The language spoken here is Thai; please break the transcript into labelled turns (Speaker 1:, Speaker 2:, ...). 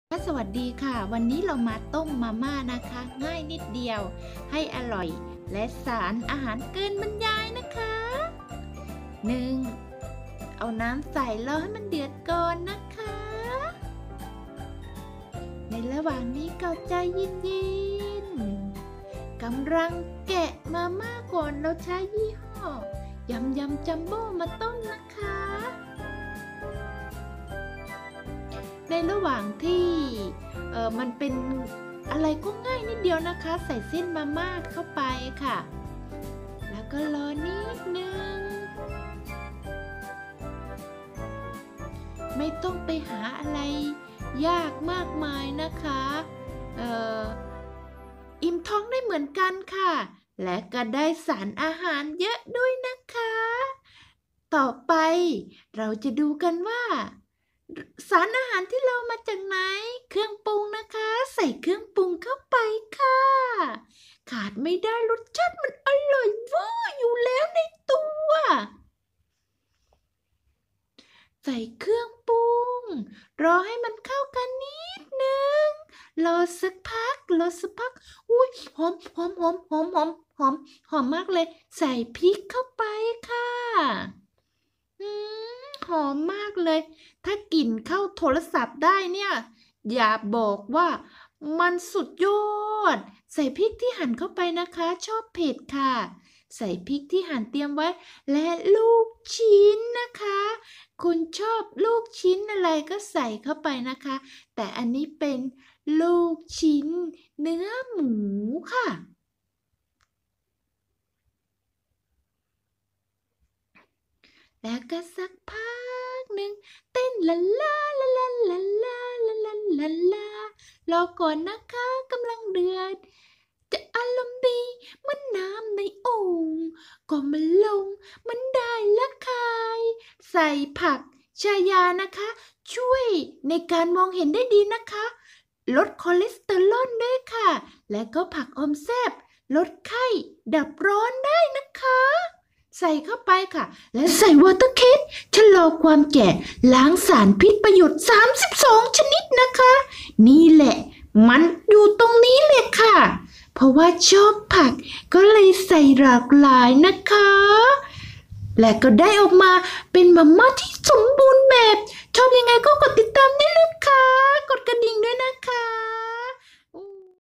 Speaker 1: สวัสดีค่ะวันนี้เรามาต้มมาม่านะคะง่ายนิดเดียวให้อร่อยและสารอาหารเกินบรรยายนะคะ 1. เอาน้ำใส่รอให้มันเดือดก่อนนะคะในระหว่างนี้ก็ใจเย็นๆกำลังแกะมาม่าก่อนเราใช้ยี่ห้อยำจัมโบ้มาต้มนะคะในระหว่างที่มันเป็นอะไรก็ง่ายนิดเดียวนะคะใส่เส้นมาม่าเข้าไปค่ะแล้วก็รอนิดนึงไม่ต้องไปหาอะไรยากมากมายนะคะอิ่มท้องได้เหมือนกันค่ะและก็ได้สารอาหารเยอะด้วยนะคะต่อไปเราจะดูกันว่าสารอาหารที่เรามาจากไหนเครื่องปรุงนะคะใส่เครื่องปรุงเข้าไปค่ะขาดไม่ได้รสชาติมันอร่อยเวอร์อยู่แล้วในตัวใส่เครื่องปรุงรอให้มันเข้ากันนิดนึงรอสักพักอุ้ยหอมมากเลยใส่พริกเข้าไปค่ะหอมมากเลยถ้ากลิ่นเข้าโทรศัพท์ได้เนี่ยอย่าบอกว่ามันสุดยอดใส่พริกที่หั่นเข้าไปนะคะชอบเผ็ดค่ะใส่พริกที่หั่นเตรียมไว้และลูกชิ้นนะคะคุณชอบลูกชิ้นอะไรก็ใส่เข้าไปนะคะแต่อันนี้เป็นลูกชิ้นเนื้อหมูค่ะแล้วก็สักพักหนึ่งเต้นลาลาลาลาลาลาลาลาลาลารอก่อนนะคะกำลังเดือดจะอารมณ์ดีเหมือนน้ำในโอ่งก็มันลงมันได้ละคายใส่ผักชายานะคะช่วยในการมองเห็นได้ดีนะคะลดคอเลสเตอรอลด้วยค่ะและก็ผักอมแซ่บลดไข้ดับร้อนได้นะคะใส่เข้าไปค่ะและใส่วอเตอร์เคสชะลอความแก่ล้างสารพิษประโยชน์32ชนิดนะคะนี่แหละมันอยู่ตรงนี้เลยค่ะเพราะว่าชอบผักก็เลยใส่หลากหลายนะคะและก็ได้ออกมาเป็นมาม่าที่สมบูรณ์แบบชอบยังไงก็กดติดตามได้เลยค่ะกดกระดิ่งด้วยนะคะ